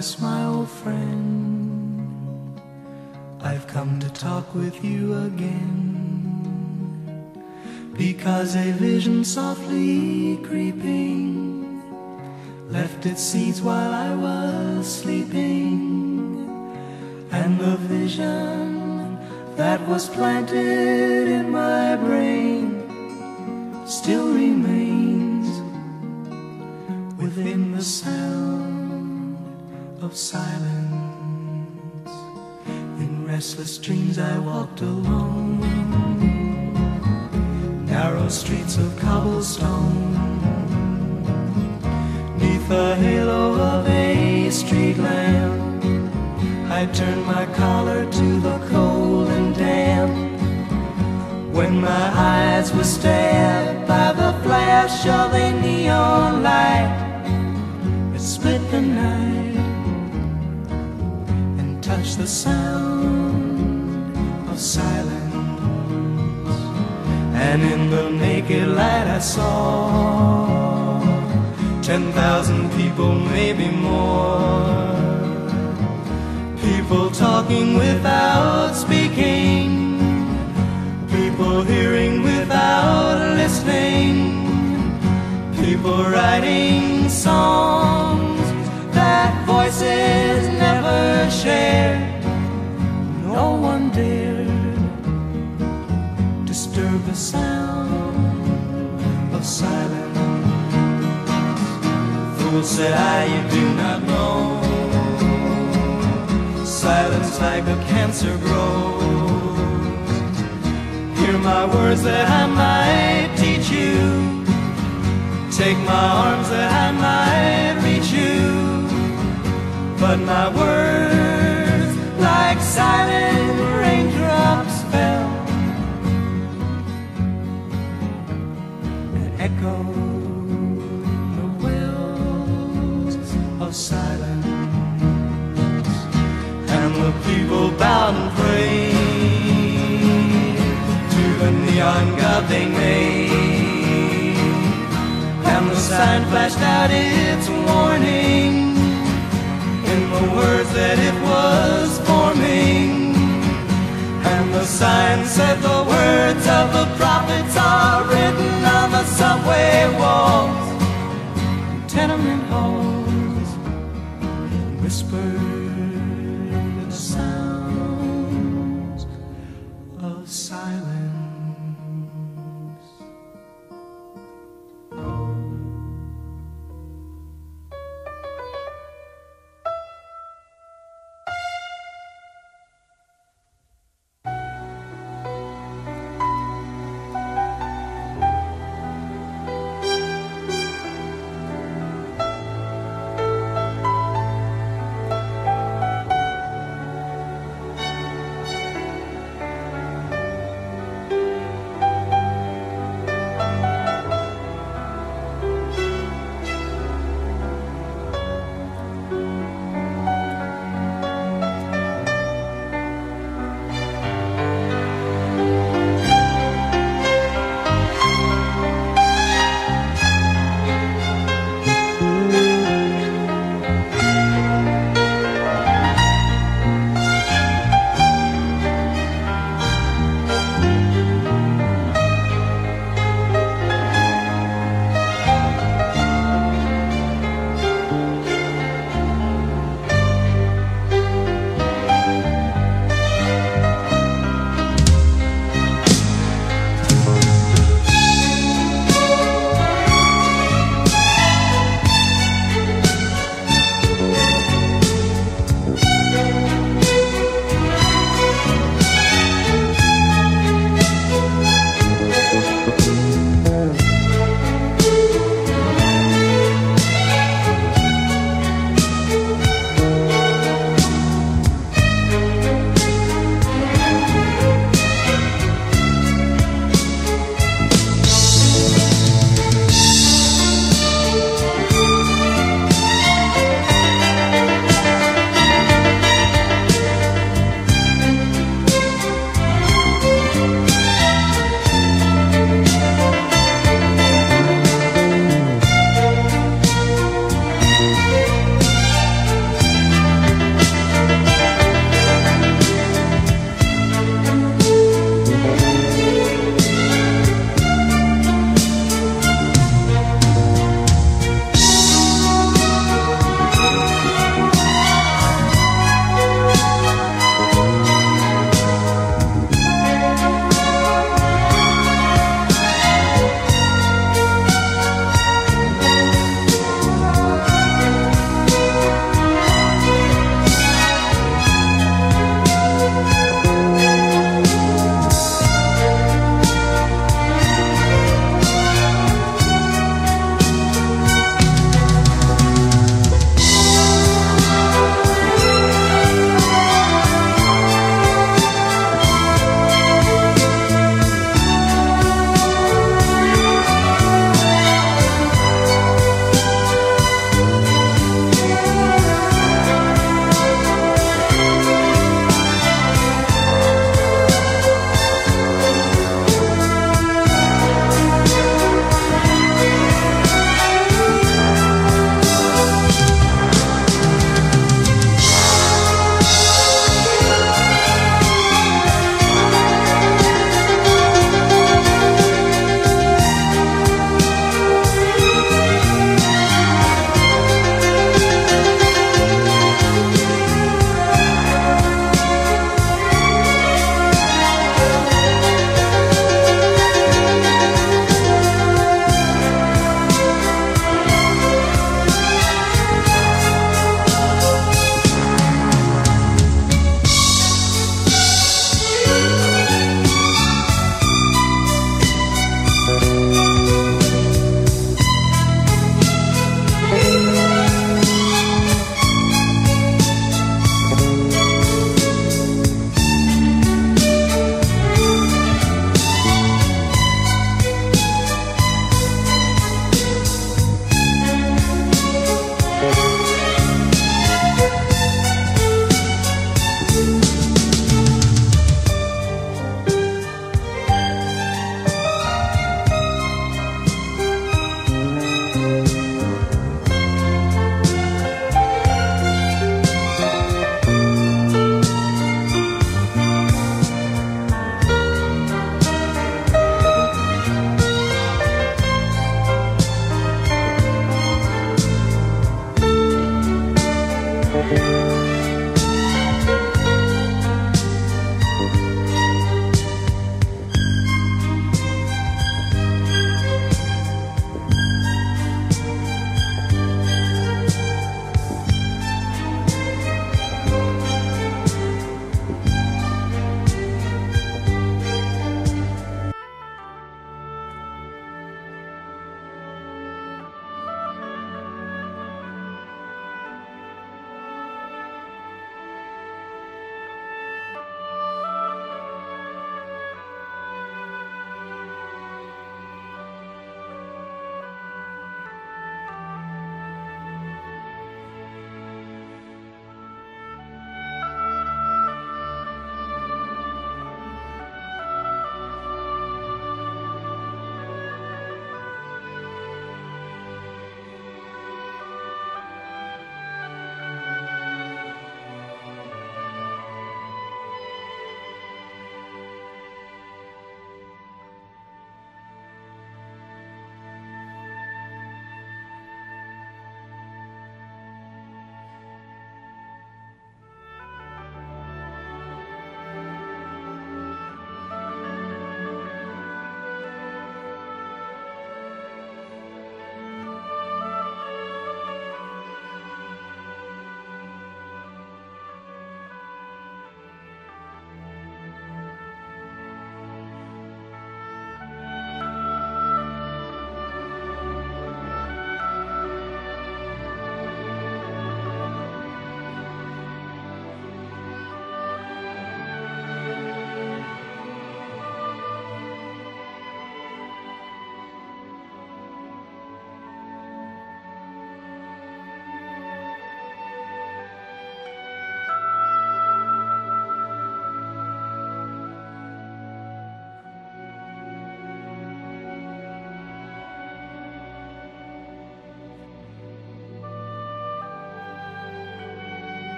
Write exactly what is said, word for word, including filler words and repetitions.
Thomas, my old friend, I've come to talk with you again, because a vision softly creeping left its seeds while I was sleeping, and the vision that was planted in my brain still remains within the sound of silence. In restless dreams I walked alone, narrow streets of cobblestone, neath the halo of a street lamp. I turned my collar to the cold and damp, when my eyes were stabbed by the flash of a neon light that split the night and touched the sound of silence. And in the naked light I saw ten thousand people, maybe more, people talking without speaking, people hearing without listening, people writing songs that voices never shared. No one dared disturb the sound of silence. Fool, said I, you do not know, silence like a cancer grows. Hear my words that I might teach you, take my arms that I might reach you, but my words like silent raindrops fell and echoed the wells of silence. And the people bowed and prayed to the neon god they made, and the sign flashed out its warning in the words that it was forming. And the sign said the words of the prophets are written on the subway walls, tenement halls, whispered the sound